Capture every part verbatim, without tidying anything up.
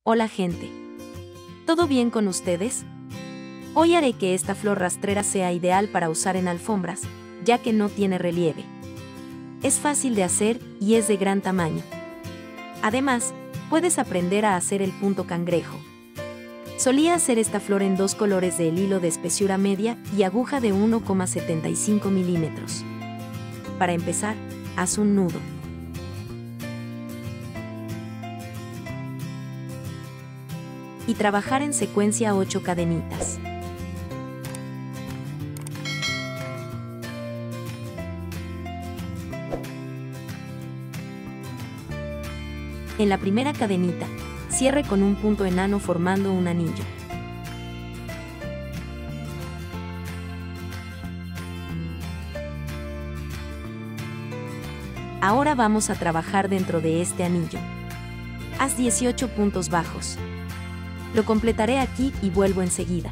Hola gente. ¿Todo bien con ustedes? Hoy haré que esta flor rastrera sea ideal para usar en alfombras, ya que no tiene relieve. Es fácil de hacer y es de gran tamaño. Además, puedes aprender a hacer el punto cangrejo. Solía hacer esta flor en dos colores del hilo de espesura media y aguja de uno coma setenta y cinco milímetros. Para empezar, haz un nudo. Y trabajar en secuencia ocho cadenitas. En la primera cadenita, cierre con un punto enano formando un anillo. Ahora vamos a trabajar dentro de este anillo. Haz dieciocho puntos bajos. Lo completaré aquí y vuelvo enseguida.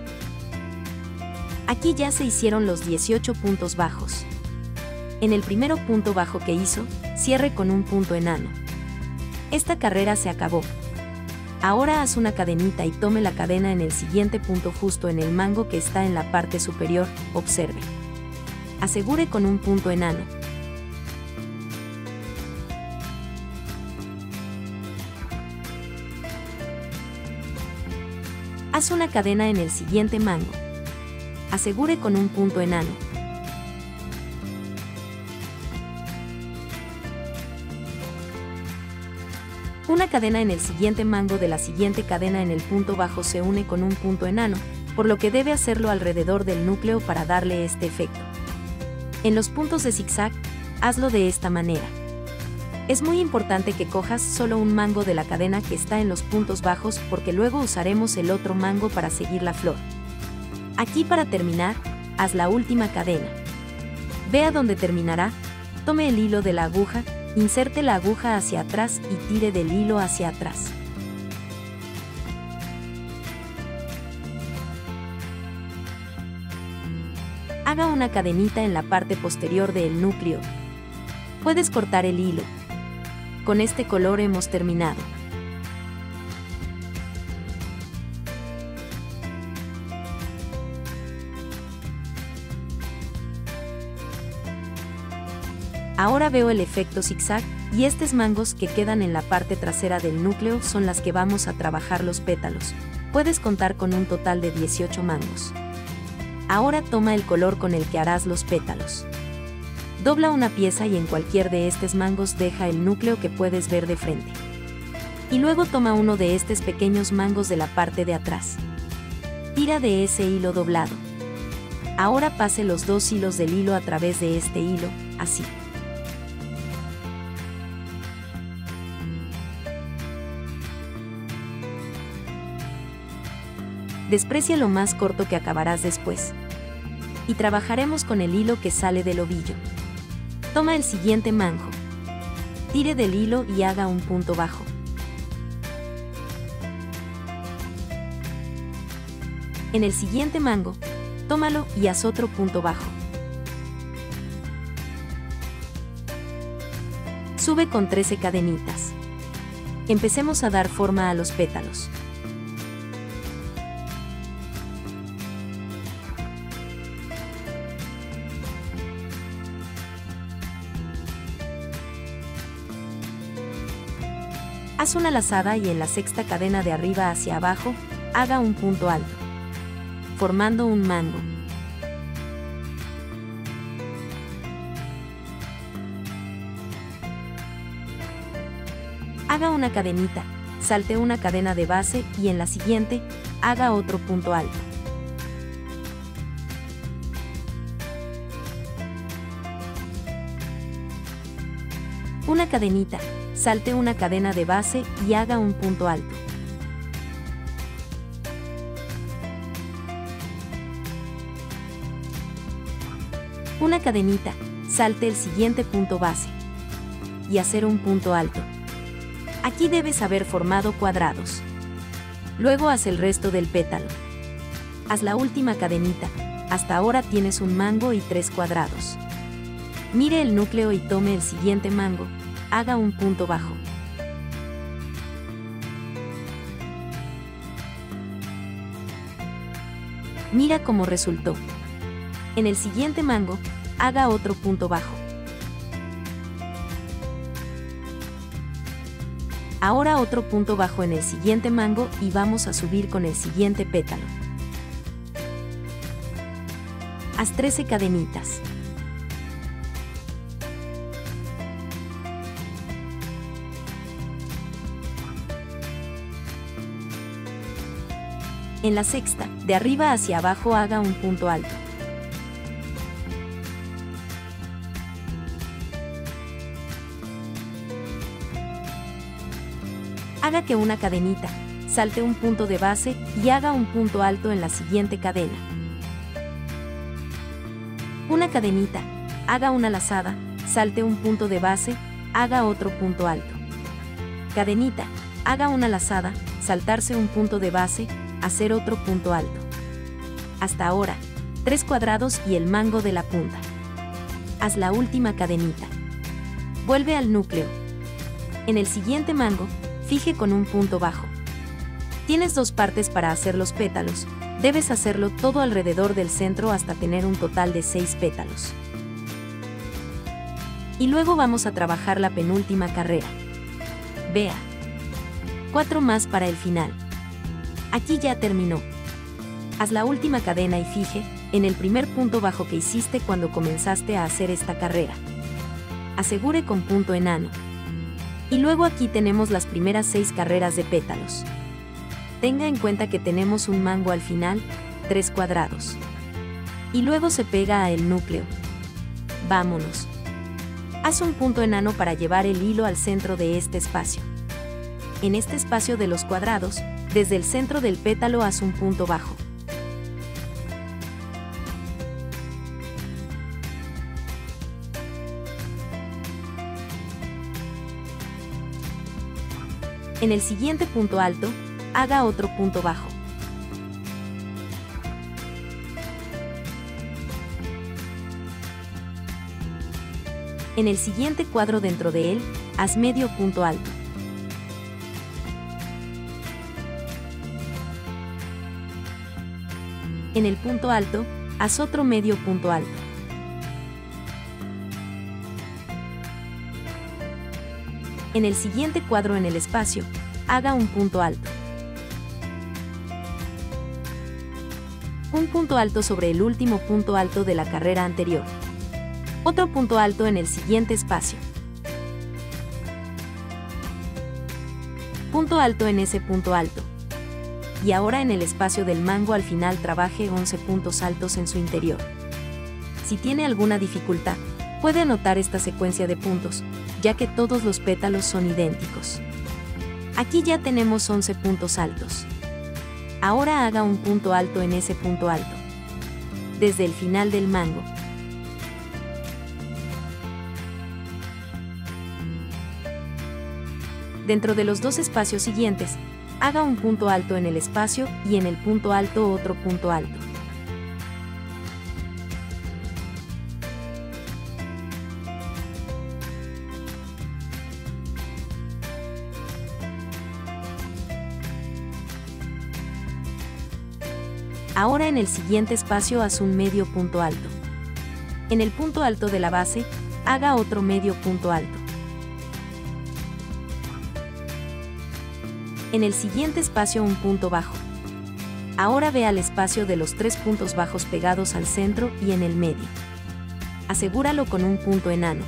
Aquí ya se hicieron los dieciocho puntos bajos. En el primero punto bajo que hizo, cierre con un punto enano. Esta carrera se acabó. Ahora haz una cadenita y tome la cadena en el siguiente punto justo en el mango que está en la parte superior, observe. Asegure con un punto enano. Haz una cadena en el siguiente mango. Asegure con un punto enano. Una cadena en el siguiente mango de la siguiente cadena en el punto bajo se une con un punto enano, por lo que debe hacerlo alrededor del núcleo para darle este efecto. En los puntos de zigzag, hazlo de esta manera. Es muy importante que cojas solo un mango de la cadena que está en los puntos bajos porque luego usaremos el otro mango para seguir la flor. Aquí para terminar, haz la última cadena. Vea dónde terminará, tome el hilo de la aguja, inserte la aguja hacia atrás y tire del hilo hacia atrás. Haga una cadenita en la parte posterior del núcleo. Puedes cortar el hilo. Con este color hemos terminado. Ahora veo el efecto zigzag, y estos mangos que quedan en la parte trasera del núcleo son las que vamos a trabajar los pétalos. Puedes contar con un total de dieciocho mangos. Ahora toma el color con el que harás los pétalos. Dobla una pieza y en cualquier de estos mangos deja el núcleo que puedes ver de frente. Y luego toma uno de estos pequeños mangos de la parte de atrás. Tira de ese hilo doblado. Ahora pase los dos hilos del hilo a través de este hilo, así. Desprecia lo más corto que acabarás después. Y trabajaremos con el hilo que sale del ovillo. Toma el siguiente mango. Tire del hilo y haga un punto bajo. En el siguiente mango, tómalo y haz otro punto bajo. Sube con trece cadenitas. Empecemos a dar forma a los pétalos. Haz una lazada y en la sexta cadena de arriba hacia abajo, haga un punto alto, formando un mango. Haga una cadenita, salte una cadena de base y en la siguiente, haga otro punto alto. Una cadenita, salte una cadena de base y haga un punto alto. Una cadenita, salte el siguiente punto base. Y hacer un punto alto. Aquí debes haber formado cuadrados. Luego haz el resto del pétalo. Haz la última cadenita. Hasta ahora tienes un mango y tres cuadrados. Mire el núcleo y tome el siguiente mango. Haga un punto bajo. Mira cómo resultó. En el siguiente mango, haga otro punto bajo. Ahora otro punto bajo en el siguiente mango y vamos a subir con el siguiente pétalo. Haz trece cadenitas. En la sexta, de arriba hacia abajo haga un punto alto. Haga que una cadenita, salte un punto de base y haga un punto alto en la siguiente cadena. Una cadenita, haga una lazada, salte un punto de base, haga otro punto alto. Cadenita, haga una lazada, saltarse un punto de base, hacer otro punto alto. Hasta ahora, tres cuadrados y el mango de la punta. Haz la última cadenita. Vuelve al núcleo. En el siguiente mango, fije con un punto bajo. Tienes dos partes para hacer los pétalos, debes hacerlo todo alrededor del centro hasta tener un total de seis pétalos. Y luego vamos a trabajar la penúltima carrera. Vea. Cuatro más para el final. Aquí ya terminó. Haz la última cadena y fije en el primer punto bajo que hiciste cuando comenzaste a hacer esta carrera. Asegure con punto enano. Y luego aquí tenemos las primeras seis carreras de pétalos. Tenga en cuenta que tenemos un mango al final, tres cuadrados. Y luego se pega a el núcleo. Vámonos. Haz un punto enano para llevar el hilo al centro de este espacio. En este espacio de los cuadrados, desde el centro del pétalo haz un punto bajo. En el siguiente punto alto, haga otro punto bajo. En el siguiente cuadro dentro de él, haz medio punto alto. En el punto alto, haz otro medio punto alto. En el siguiente cuadro en el espacio, haga un punto alto. Un punto alto sobre el último punto alto de la carrera anterior. Otro punto alto en el siguiente espacio. Punto alto en ese punto alto. Y ahora en el espacio del mango al final trabaje once puntos altos en su interior. Si tiene alguna dificultad, puede anotar esta secuencia de puntos, ya que todos los pétalos son idénticos. Aquí ya tenemos once puntos altos. Ahora haga un punto alto en ese punto alto. Desde el final del mango. Dentro de los dos espacios siguientes, haga un punto alto en el espacio y en el punto alto otro punto alto. Ahora en el siguiente espacio haz un medio punto alto. En el punto alto de la base, haga otro medio punto alto. En el siguiente espacio un punto bajo. Ahora ve al espacio de los tres puntos bajos pegados al centro y en el medio. Asegúralo con un punto enano.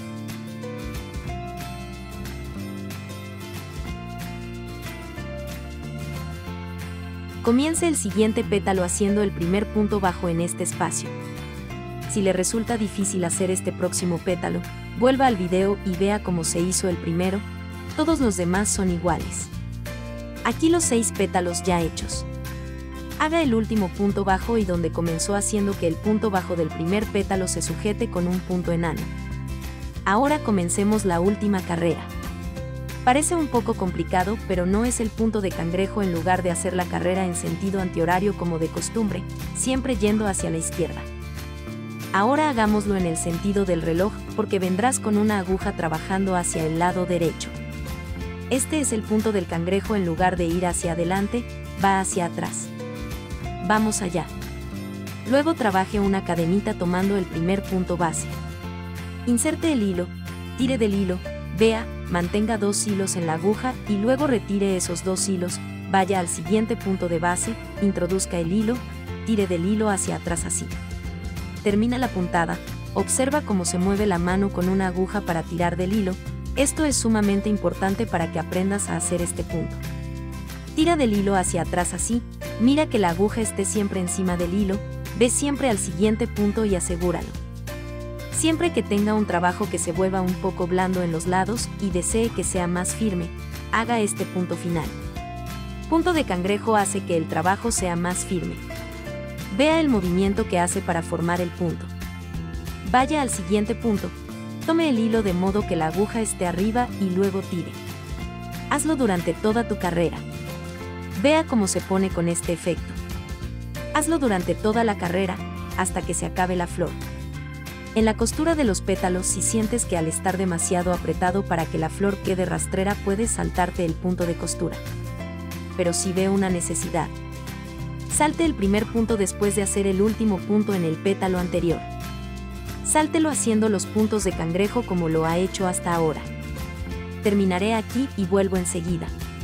Comience el siguiente pétalo haciendo el primer punto bajo en este espacio. Si le resulta difícil hacer este próximo pétalo, vuelva al video y vea cómo se hizo el primero, todos los demás son iguales. Aquí los seis pétalos ya hechos. Haga el último punto bajo y donde comenzó haciendo que el punto bajo del primer pétalo se sujete con un punto enano. Ahora comencemos la última carrera. Parece un poco complicado, pero no es el punto de cangrejo en lugar de hacer la carrera en sentido antihorario como de costumbre, siempre yendo hacia la izquierda. Ahora hagámoslo en el sentido del reloj, porque vendrás con una aguja trabajando hacia el lado derecho. Este es el punto del cangrejo en lugar de ir hacia adelante, va hacia atrás. Vamos allá. Luego trabaje una cadenita tomando el primer punto base. Inserte el hilo, tire del hilo, vea, mantenga dos hilos en la aguja y luego retire esos dos hilos, vaya al siguiente punto de base, introduzca el hilo, tire del hilo hacia atrás así. Termina la puntada, observa cómo se mueve la mano con una aguja para tirar del hilo, esto es sumamente importante para que aprendas a hacer este punto. Tira del hilo hacia atrás así, mira que la aguja esté siempre encima del hilo, ve siempre al siguiente punto y asegúralo. Siempre que tenga un trabajo que se vuelva un poco blando en los lados y desee que sea más firme, haga este punto final. Punto de cangrejo hace que el trabajo sea más firme. Vea el movimiento que hace para formar el punto. Vaya al siguiente punto, tome el hilo de modo que la aguja esté arriba y luego tire. Hazlo durante toda tu carrera. Vea cómo se pone con este efecto. Hazlo durante toda la carrera, hasta que se acabe la flor. En la costura de los pétalos, si sientes que al estar demasiado apretado para que la flor quede rastrera, puedes saltarte el punto de costura. Pero si ve una necesidad, salte el primer punto después de hacer el último punto en el pétalo anterior. Sáltelo haciendo los puntos de cangrejo como lo ha hecho hasta ahora. Terminaré aquí y vuelvo enseguida.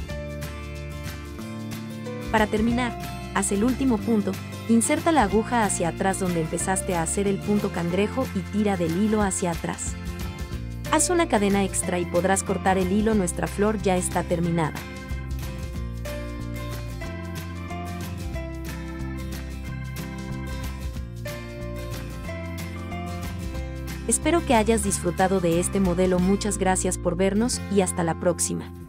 Para terminar, haz el último punto, inserta la aguja hacia atrás donde empezaste a hacer el punto cangrejo y tira del hilo hacia atrás. Haz una cadena extra y podrás cortar el hilo. Nuestra flor ya está terminada. Espero que hayas disfrutado de este modelo. Muchas gracias por vernos y hasta la próxima.